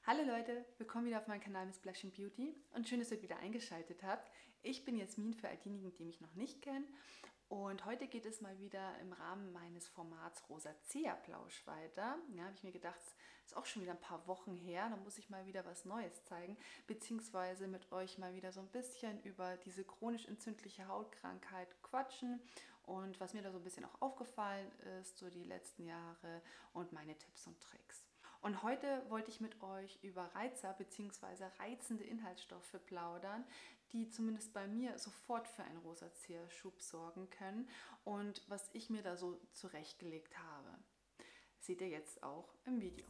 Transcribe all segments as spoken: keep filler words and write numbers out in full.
Hallo Leute, willkommen wieder auf meinem Kanal Miss Blush and Beauty und schön, dass ihr wieder eingeschaltet habt. Ich bin Jasmin für all diejenigen, die mich noch nicht kennen, und heute geht es mal wieder im Rahmen meines Formats Rosacea Plausch weiter. Ja, habe ich mir gedacht, es ist auch schon wieder ein paar Wochen her, da muss ich mal wieder was Neues zeigen, beziehungsweise mit euch mal wieder so ein bisschen über diese chronisch entzündliche Hautkrankheit quatschen und was mir da so ein bisschen auch aufgefallen ist, so die letzten Jahre und meine Tipps und Tricks. Und heute wollte ich mit euch über Reizer bzw. reizende Inhaltsstoffe plaudern, die zumindest bei mir sofort für einen Rosacea-Schub sorgen können und was ich mir da so zurechtgelegt habe. Seht ihr jetzt auch im Video.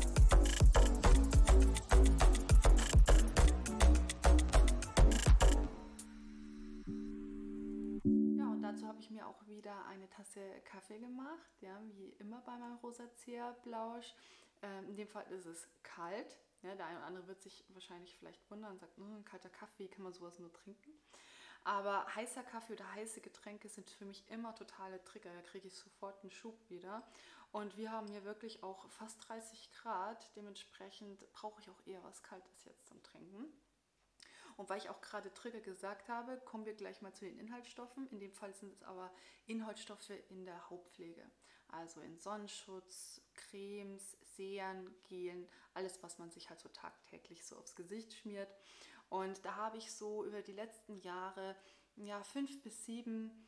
Ja, und dazu habe ich mir auch wieder eine Tasse Kaffee gemacht, ja, wie immer bei meinem Rosacea-Plausch. Ähm, in dem Fall ist es kalt. Ja, der eine oder andere wird sich wahrscheinlich vielleicht wundern und sagt, ein kalter Kaffee, wie kann man sowas nur trinken? Aber heißer Kaffee oder heiße Getränke sind für mich immer totale Trigger. Da kriege ich sofort einen Schub wieder. Und wir haben hier wirklich auch fast dreißig Grad. Dementsprechend brauche ich auch eher was Kaltes jetzt zum Trinken. Und weil ich auch gerade Trigger gesagt habe, kommen wir gleich mal zu den Inhaltsstoffen. In dem Fall sind es aber Inhaltsstoffe in der Hautpflege. Also in Sonnenschutz, Cremes, Serien, Gelen, alles, was man sich halt so tagtäglich so aufs Gesicht schmiert. Und da habe ich so über die letzten Jahre ja, fünf bis sieben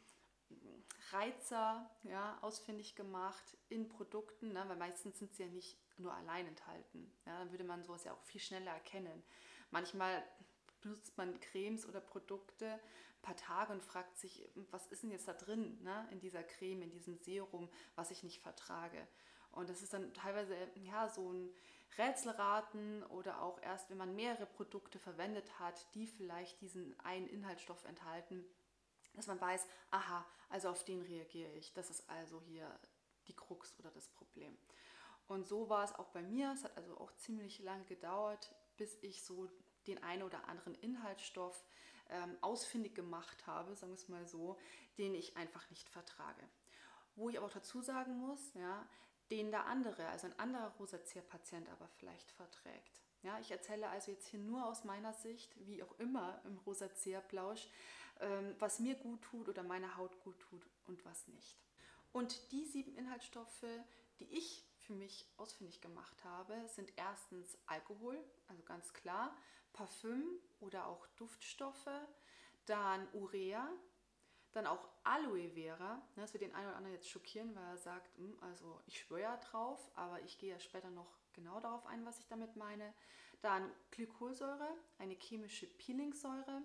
Reizer ja, ausfindig gemacht in Produkten, ne, weil meistens sind sie ja nicht nur allein enthalten. Ja, dann würde man sowas ja auch viel schneller erkennen. Manchmal benutzt man Cremes oder Produkte ein paar Tage und fragt sich, was ist denn jetzt da drin, ne, in dieser Creme, in diesem Serum, was ich nicht vertrage. Und das ist dann teilweise ja, so ein Rätselraten oder auch erst, wenn man mehrere Produkte verwendet hat, die vielleicht diesen einen Inhaltsstoff enthalten, dass man weiß, aha, also auf den reagiere ich. Das ist also hier die Krux oder das Problem. Und so war es auch bei mir. Es hat also auch ziemlich lange gedauert, bis ich so den einen oder anderen Inhaltsstoff ähm, ausfindig gemacht habe, sagen wir es mal so, den ich einfach nicht vertrage. Wo ich aber auch dazu sagen muss, ja, den der andere, also ein anderer Rosacea-Patient aber vielleicht verträgt. Ja, ich erzähle also jetzt hier nur aus meiner Sicht, wie auch immer im Rosacea-Plausch, ähm, was mir gut tut oder meiner Haut gut tut und was nicht. Und die sieben Inhaltsstoffe, die ich für mich ausfindig gemacht habe, sind erstens Alkohol, also ganz klar, Parfüm oder auch Duftstoffe, dann Urea, dann auch Aloe Vera. Das wird den einen oder anderen jetzt schockieren, weil er sagt, also ich schwöre ja drauf, aber ich gehe ja später noch genau darauf ein, was ich damit meine. Dann Glykolsäure, eine chemische Peelingsäure.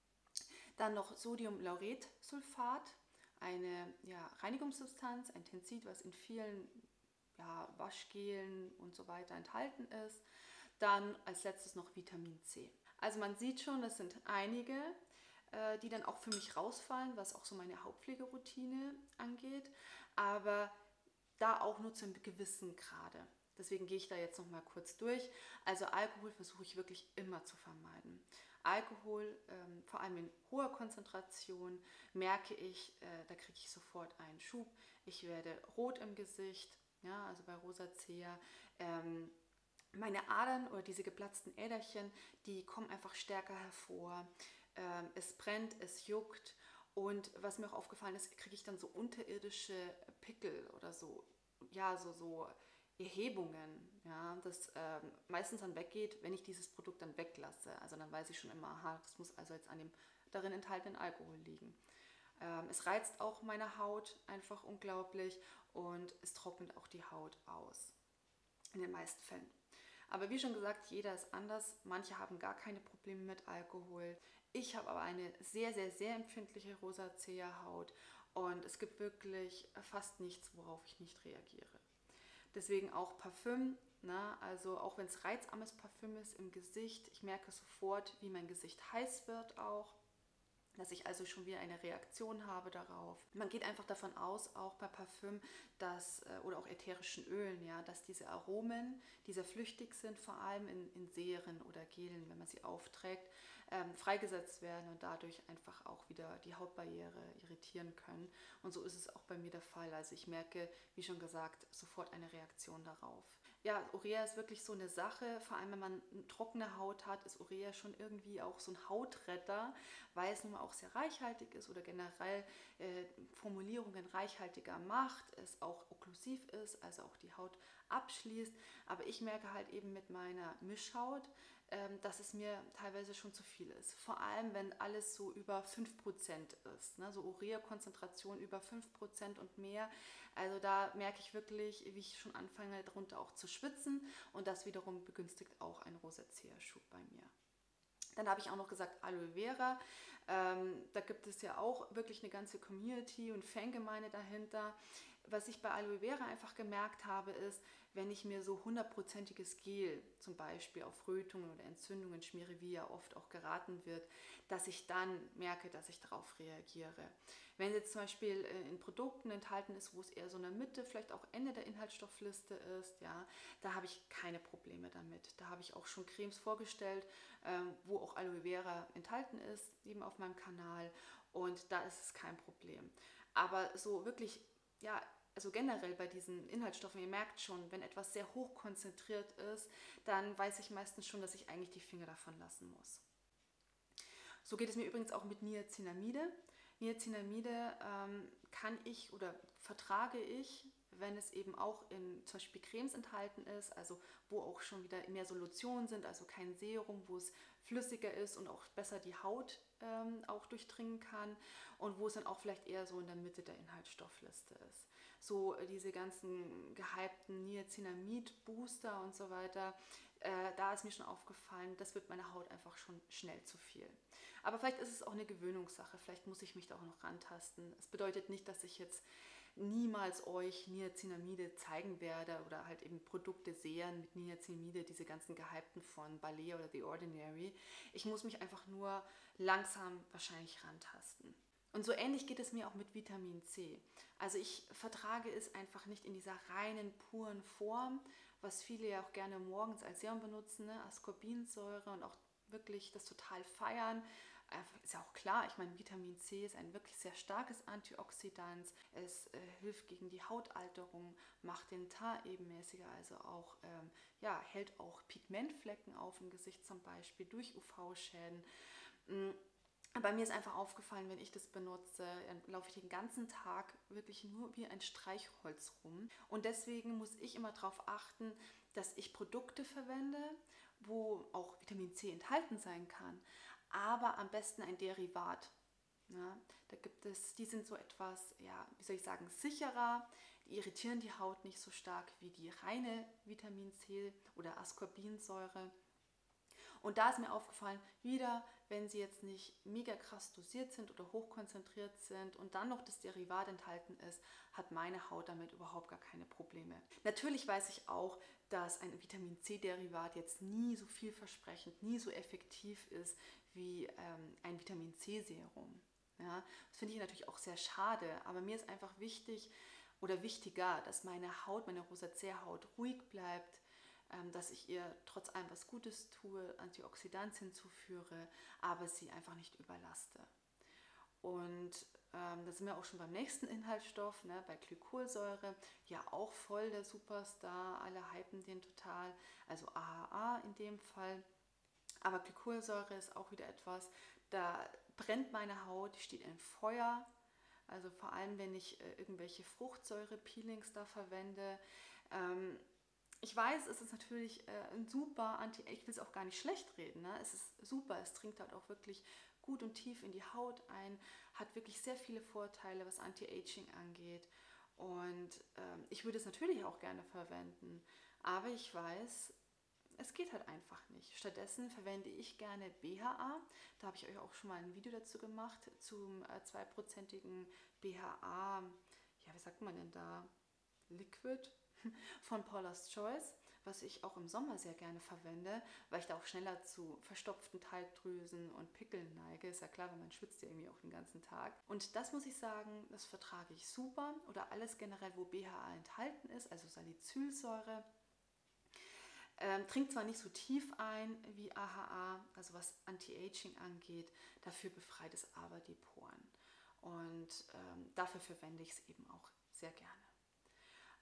Dann noch Sodiumlauretsulfat, eine ja, Reinigungssubstanz, ein Tenzid, was in vielen ja, Waschgelen und so weiter enthalten ist. Dann als letztes noch Vitamin C. Also man sieht schon, das sind einige, äh, die dann auch für mich rausfallen, was auch so meine Hautpflegeroutine angeht, aber da auch nur zu einem gewissen Grade. Deswegen gehe ich da jetzt noch mal kurz durch. Also Alkohol versuche ich wirklich immer zu vermeiden. Alkohol, ähm, vor allem in hoher Konzentration, merke ich, äh, da kriege ich sofort einen Schub. Ich werde rot im Gesicht, ja, also bei Rosacea. Ähm, meine Adern oder diese geplatzten Äderchen, die kommen einfach stärker hervor. Ähm, es brennt, es juckt. Und was mir auch aufgefallen ist, kriege ich dann so unterirdische Pickel oder so, ja, so, so Erhebungen, ja, das ähm, meistens dann weggeht, wenn ich dieses Produkt dann weglasse. Also dann weiß ich schon immer, aha, das muss also jetzt an dem darin enthaltenen Alkohol liegen. Ähm, es reizt auch meine Haut einfach unglaublich und es trocknet auch die Haut aus, in den meisten Fällen. Aber wie schon gesagt, jeder ist anders. Manche haben gar keine Probleme mit Alkohol. Ich habe aber eine sehr, sehr, sehr empfindliche Rosacea-Haut und es gibt wirklich fast nichts, worauf ich nicht reagiere. Deswegen auch Parfüm, ne? Also auch wenn es reizarmes Parfüm ist im Gesicht, ich merke sofort, wie mein Gesicht heiß wird auch, dass ich also schon wieder eine Reaktion habe darauf. Man geht einfach davon aus, auch bei Parfüm, dass, oder auch ätherischen Ölen, ja, dass diese Aromen, die sehr flüchtig sind, vor allem in, in Serien oder Gelen, wenn man sie aufträgt, ähm, freigesetzt werden und dadurch einfach auch wieder die Hautbarriere irritieren können. Und so ist es auch bei mir der Fall. Also ich merke, wie schon gesagt, sofort eine Reaktion darauf. ja, Urea ist wirklich so eine Sache, vor allem wenn man eine trockene Haut hat, ist Urea schon irgendwie auch so ein Hautretter, weil es nun mal auch sehr reichhaltig ist oder generell äh, Formulierungen reichhaltiger macht, es auch okklusiv ist, also auch die Haut abschließt. Aber ich merke halt eben mit meiner Mischhaut, ähm, dass es mir teilweise schon zu viel ist. Vor allem, wenn alles so über fünf Prozent ist, ne? So Urea-Konzentration über fünf Prozent und mehr. Also da merke ich wirklich, wie ich schon anfange, darunter auch zu schwitzen und das wiederum begünstigt auch einen Rosacea-Schub bei mir. Dann habe ich auch noch gesagt Aloe Vera. Ähm, da gibt es ja auch wirklich eine ganze Community und Fangemeinde dahinter. Was ich bei Aloe Vera einfach gemerkt habe, ist, wenn ich mir so hundertprozentiges Gel zum Beispiel auf Rötungen oder Entzündungen schmiere, wie ja oft auch geraten wird, dass ich dann merke, dass ich darauf reagiere. Wenn es jetzt zum Beispiel in Produkten enthalten ist, wo es eher so in der Mitte, vielleicht auch Ende der Inhaltsstoffliste ist, ja, da habe ich keine Probleme damit. Da habe ich auch schon Cremes vorgestellt, ähm, wo auch Aloe Vera enthalten ist, eben auf meinem Kanal, und da ist es kein Problem. Aber so wirklich, ja, also generell bei diesen Inhaltsstoffen, ihr merkt schon, wenn etwas sehr hoch konzentriert ist, dann weiß ich meistens schon, dass ich eigentlich die Finger davon lassen muss. So geht es mir übrigens auch mit Niacinamide. Niacinamide ähm, kann ich oder vertrage ich, wenn es eben auch in zum Beispiel Cremes enthalten ist, also wo auch schon wieder mehr Solutionen sind, also kein Serum, wo es flüssiger ist und auch besser die Haut ähm, auch durchdringen kann und wo es dann auch vielleicht eher so in der Mitte der Inhaltsstoffliste ist. So äh, diese ganzen gehypten Niacinamid-Booster und so weiter, äh, da ist mir schon aufgefallen, das wird meiner Haut einfach schon schnell zu viel. Aber vielleicht ist es auch eine Gewöhnungssache, vielleicht muss ich mich da auch noch rantasten. Es bedeutet nicht, dass ich jetzt niemals euch Niacinamide zeigen werde oder halt eben Produkte sehen mit Niacinamide, diese ganzen gehypten von Balea oder The Ordinary. Ich muss mich einfach nur langsam wahrscheinlich rantasten. Und so ähnlich geht es mir auch mit Vitamin C. Also ich vertrage es einfach nicht in dieser reinen, puren Form, was viele ja auch gerne morgens als Serum benutzen, ne? Ascorbinsäure, und auch wirklich das total feiern. Ist ja auch klar, ich meine, Vitamin C ist ein wirklich sehr starkes Antioxidant. Es äh, hilft gegen die Hautalterung, macht den Teint ebenmäßiger, also auch, ähm, ja, hält auch Pigmentflecken auf im Gesicht zum Beispiel durch U V-Schäden. Bei mir ist einfach aufgefallen, wenn ich das benutze, dann laufe ich den ganzen Tag wirklich nur wie ein Streichholz rum. Und deswegen muss ich immer darauf achten, dass ich Produkte verwende, wo auch Vitamin C enthalten sein kann, aber am besten ein Derivat. Ja, da gibt es, die sind so etwas, ja, wie soll ich sagen, sicherer, die irritieren die Haut nicht so stark wie die reine Vitamin C oder Ascorbinsäure. Und da ist mir aufgefallen, wieder, wenn sie jetzt nicht mega krass dosiert sind oder hochkonzentriert sind und dann noch das Derivat enthalten ist, hat meine Haut damit überhaupt gar keine Probleme. Natürlich weiß ich auch, dass ein Vitamin C-Derivat jetzt nie so vielversprechend, nie so effektiv ist wie ähm, ein Vitamin C-Serum. Ja, das finde ich natürlich auch sehr schade, aber mir ist einfach wichtig oder wichtiger, dass meine Haut, meine Rosacea-Haut ruhig bleibt, dass ich ihr trotz allem was Gutes tue, Antioxidantien hinzuführe, aber sie einfach nicht überlaste. Und ähm, da sind wir auch schon beim nächsten Inhaltsstoff, ne, bei Glykolsäure, ja auch voll der Superstar, alle hypen den total, also A H A in dem Fall. Aber Glykolsäure ist auch wieder etwas, da brennt meine Haut, die steht in Feuer. Also vor allem, wenn ich äh, irgendwelche Fruchtsäure-Peelings da verwende. Ähm, Ich weiß, es ist natürlich äh, ein super Anti, ich will es auch gar nicht schlecht reden, ne? Es ist super, es dringt halt auch wirklich gut und tief in die Haut ein, hat wirklich sehr viele Vorteile, was Anti-Aging angeht, und ähm, ich würde es natürlich auch gerne verwenden, aber ich weiß, es geht halt einfach nicht. Stattdessen verwende ich gerne B H A, da habe ich euch auch schon mal ein Video dazu gemacht, zum äh, zweiprozentigen B H A, ja, wie sagt man denn da, Liquid von Paula's Choice, was ich auch im Sommer sehr gerne verwende, weil ich da auch schneller zu verstopften Talgdrüsen und Pickeln neige. Ist ja klar, weil man schwitzt ja irgendwie auch den ganzen Tag. Und das muss ich sagen, das vertrage ich super. Oder alles generell, wo B H A enthalten ist, also Salicylsäure. Ähm, dringt zwar nicht so tief ein wie A H A, also was Anti-Aging angeht, dafür befreit es aber die Poren. Und ähm, dafür verwende ich es eben auch sehr gerne.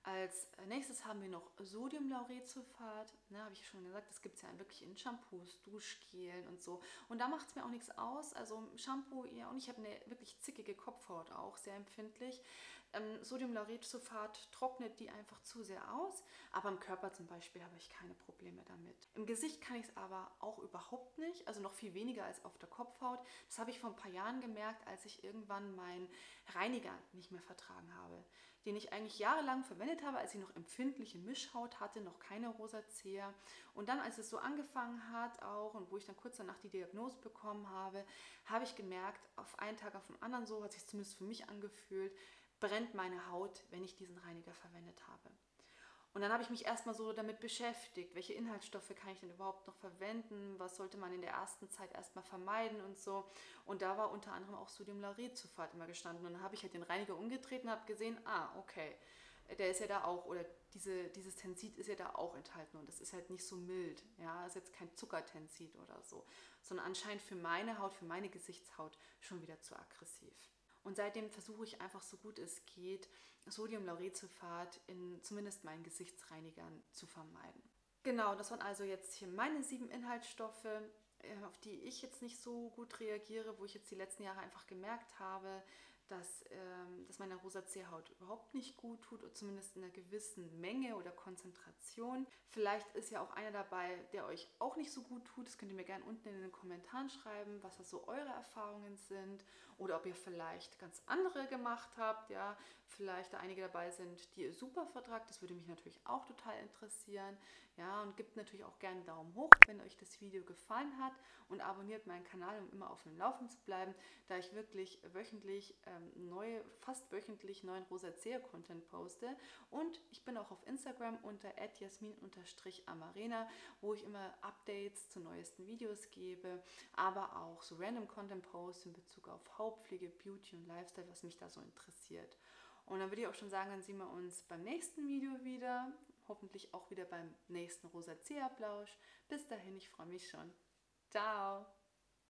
Als nächstes haben wir noch Sodiumlauretsulfat. Ne, habe ich ja schon gesagt, das gibt es ja wirklich in Shampoos, Duschgelen und so. Und da macht es mir auch nichts aus. Also Shampoo, ja, und ich habe eine wirklich zickige Kopfhaut auch, sehr empfindlich. Ähm, Sodiumlauretsulfat trocknet die einfach zu sehr aus, aber im Körper zum Beispiel habe ich keine Probleme damit. Im Gesicht kann ich es aber auch überhaupt nicht, also noch viel weniger als auf der Kopfhaut. Das habe ich vor ein paar Jahren gemerkt, als ich irgendwann meinen Reiniger nicht mehr vertragen habe, den ich eigentlich jahrelang verwendet habe, als ich noch empfindliche Mischhaut hatte, noch keine Rosacea. Und dann, als es so angefangen hat auch und wo ich dann kurz danach die Diagnose bekommen habe, habe ich gemerkt, auf einen Tag auf den anderen, so hat sich zumindest für mich angefühlt, brennt meine Haut, wenn ich diesen Reiniger verwendet habe. Und dann habe ich mich erstmal so damit beschäftigt, welche Inhaltsstoffe kann ich denn überhaupt noch verwenden, was sollte man in der ersten Zeit erstmal vermeiden und so. Und da war unter anderem auch Sodiumlauretsulfat immer gestanden. Und dann habe ich halt den Reiniger umgedreht und habe gesehen, ah, okay, der ist ja da auch, oder diese, dieses Tensid ist ja da auch enthalten und das ist halt nicht so mild. Ja, ist jetzt kein Zuckertensid oder so, sondern anscheinend für meine Haut, für meine Gesichtshaut schon wieder zu aggressiv. Und seitdem versuche ich einfach so gut es geht, Sodiumlauretsulfat in zumindest meinen Gesichtsreinigern zu vermeiden. Genau, das waren also jetzt hier meine sieben Inhaltsstoffe, auf die ich jetzt nicht so gut reagiere, wo ich jetzt die letzten Jahre einfach gemerkt habe, dass, ähm, dass meine Rosacea-Haut überhaupt nicht gut tut, oder zumindest in einer gewissen Menge oder Konzentration. Vielleicht ist ja auch einer dabei, der euch auch nicht so gut tut. Das könnt ihr mir gerne unten in den Kommentaren schreiben, was da so eure Erfahrungen sind oder ob ihr vielleicht ganz andere gemacht habt. Ja, vielleicht da einige dabei sind, die ihr super vertragt. Das würde mich natürlich auch total interessieren. Ja, und gebt natürlich auch gerne einen Daumen hoch, wenn euch das Video gefallen hat und abonniert meinen Kanal, um immer auf dem Laufen zu bleiben, da ich wirklich wöchentlich ähm, neue, fast wöchentlich neuen Rosacea-Content poste. Und ich bin auch auf Instagram unter at jasmin amarena, wo ich immer Updates zu neuesten Videos gebe, aber auch so random Content posts in Bezug auf Hautpflege, Beauty und Lifestyle, was mich da so interessiert. Und dann würde ich auch schon sagen, dann sehen wir uns beim nächsten Video wieder. Hoffentlich auch wieder beim nächsten Rosacea-Plausch. Bis dahin, ich freue mich schon. Ciao!